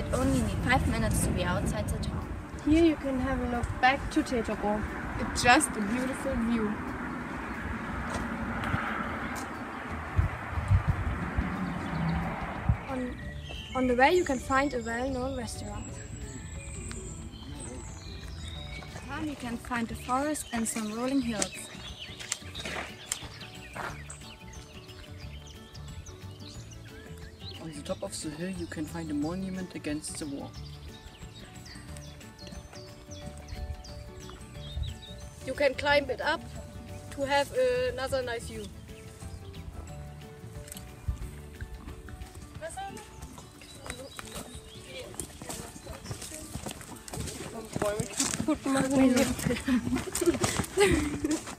only need 5 minutes to be outside the town. Here you can have a look back to Teterow. It's just a beautiful view. On the way you can find a well-known restaurant. At the town you can find a forest and some rolling hills. On the top of the hill you can find a monument against the war. You can climb it up to have another nice view. Bäume kaputt machen.